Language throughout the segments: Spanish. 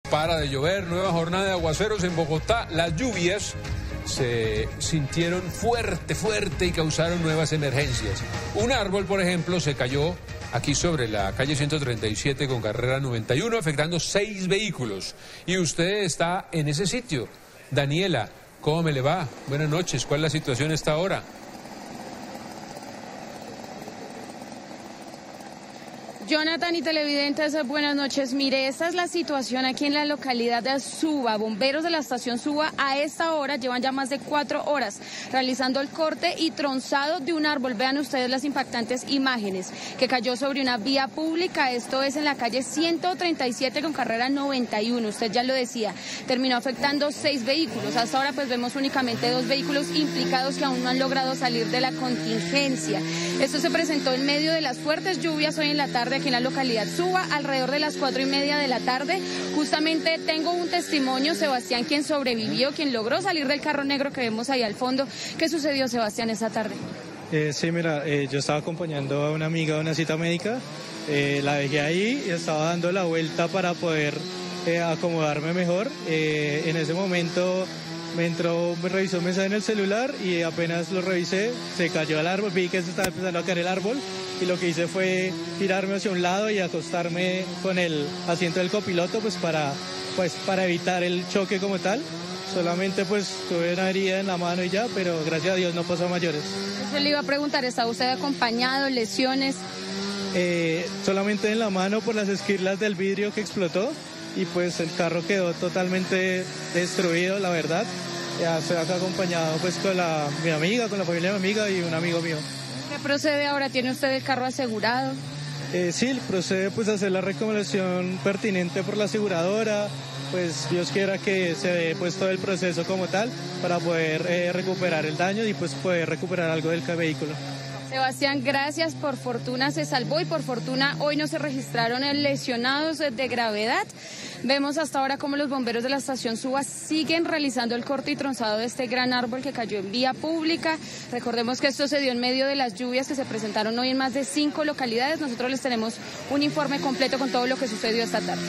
para de llover, nueva jornada de aguaceros en Bogotá. Las lluvias se sintieron fuerte y causaron nuevas emergencias. Un árbol, por ejemplo, se cayó aquí sobre la calle 137 con carrera 91, afectando 6 vehículos. Y usted está en ese sitio. Daniela, ¿cómo me le va? Buenas noches, ¿cuál es la situación a esta hora? Jonathan y televidentes, buenas noches. Mire, esta es la situación aquí en la localidad de Suba. Bomberos de la estación Suba a esta hora llevan ya más de 4 horas realizando el corte y tronzado de un árbol. Vean ustedes las impactantes imágenes que cayó sobre una vía pública. Esto es en la calle 137 con carrera 91. Usted ya lo decía, terminó afectando 6 vehículos. Hasta ahora pues vemos únicamente 2 vehículos implicados que aún no han logrado salir de la contingencia. Esto se presentó en medio de las fuertes lluvias hoy en la tarde aquí en la localidad Suba, alrededor de las 4:30 de la tarde. Justamente tengo un testimonio, Sebastián, quien sobrevivió, quien logró salir del carro negro que vemos ahí al fondo. ¿Qué sucedió, Sebastián, esa tarde? Sí, mira, yo estaba acompañando a una amiga a una cita médica, la dejé ahí y estaba dando la vuelta para poder acomodarme mejor. En ese momento me revisó un mensaje en el celular y apenas lo revisé, se cayó el árbol, vi que se estaba empezando a caer el árbol y lo que hice fue girarme hacia un lado y acostarme con el asiento del copiloto pues para evitar el choque como tal. Solamente pues tuve una herida en la mano y ya, pero gracias a Dios no pasó a mayores. Eso le iba a preguntar, ¿está usted acompañado, lesiones? Solamente en la mano por las esquirlas del vidrio que explotó y pues el carro quedó totalmente destruido, la verdad. Ya estoy acá acompañado pues con mi amiga, con la familia de mi amiga y un amigo mío. ¿Qué procede ahora? ¿Tiene usted el carro asegurado? Sí, procede pues a hacer la recomendación pertinente por la aseguradora, pues Dios quiera que se dé pues todo el proceso como tal para poder recuperar el daño y pues poder recuperar algo del vehículo. Sebastián, gracias, por fortuna se salvó y por fortuna hoy no se registraron lesionados de gravedad. Vemos hasta ahora cómo los bomberos de la estación Suba siguen realizando el corte y tronzado de este gran árbol que cayó en vía pública. Recordemos que esto se dio en medio de las lluvias que se presentaron hoy en más de 5 localidades. Nosotros les tenemos un informe completo con todo lo que sucedió esta tarde.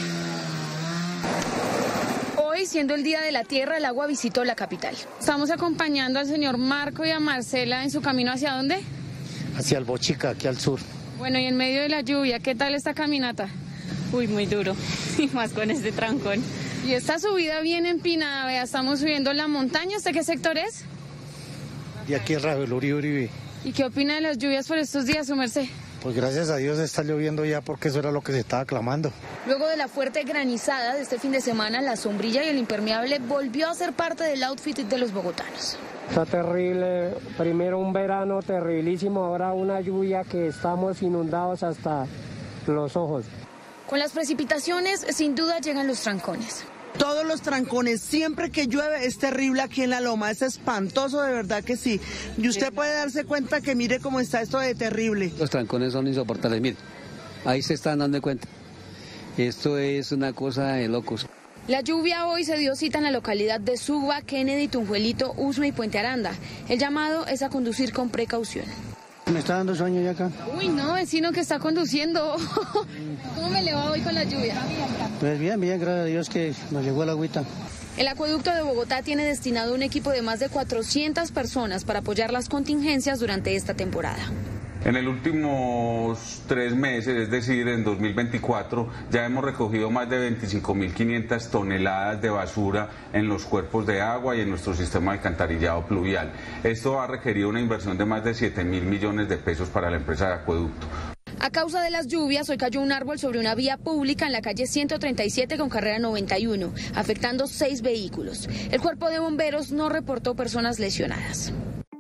Hoy, siendo el Día de la Tierra, el agua visitó la capital. Estamos acompañando al señor Marco y a Marcela en su camino ¿hacia dónde? Hacia el Bochica, aquí al sur. Bueno, y en medio de la lluvia, ¿qué tal esta caminata? Uy, muy duro, y más con este trancón. Y esta subida bien empinada, vea, estamos subiendo la montaña. ¿Usted qué sector es? Y aquí es Rafael Uribe. ¿Y qué opina de las lluvias por estos días, su merced? Pues gracias a Dios está lloviendo ya porque eso era lo que se estaba clamando. Luego de la fuerte granizada de este fin de semana, la sombrilla y el impermeable volvió a ser parte del outfit de los bogotanos. Está terrible, primero un verano terribilísimo, ahora una lluvia que estamos inundados hasta los ojos. Con las precipitaciones, sin duda llegan los trancones. Todos los trancones, siempre que llueve es terrible aquí en la loma, es espantoso, de verdad que sí. Y usted puede darse cuenta que mire cómo está esto de terrible. Los trancones son insoportables, mire, ahí se están dando cuenta. Esto es una cosa de locos. La lluvia hoy se dio cita en la localidad de Suba, Kennedy, Tunjuelito, Usme y Puente Aranda. El llamado es a conducir con precaución. Me está dando sueño ya acá. Uy, no, vecino que está conduciendo. ¿Cómo me le va hoy con la lluvia? Pues bien, gracias a Dios que nos llegó la agüita. El acueducto de Bogotá tiene destinado un equipo de más de 400 personas para apoyar las contingencias durante esta temporada. En los últimos 3 meses, es decir, en 2024, ya hemos recogido más de 25.500 toneladas de basura en los cuerpos de agua y en nuestro sistema de alcantarillado pluvial. Esto ha requerido una inversión de más de 7.000 millones de pesos para la empresa de acueducto. A causa de las lluvias, hoy cayó un árbol sobre una vía pública en la calle 137 con carrera 91, afectando 6 vehículos. El cuerpo de bomberos no reportó personas lesionadas.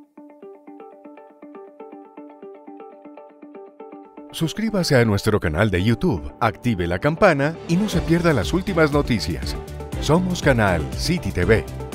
Suscríbase a nuestro canal de YouTube, active la campana y no se pierda las últimas noticias. Somos Canal City TV.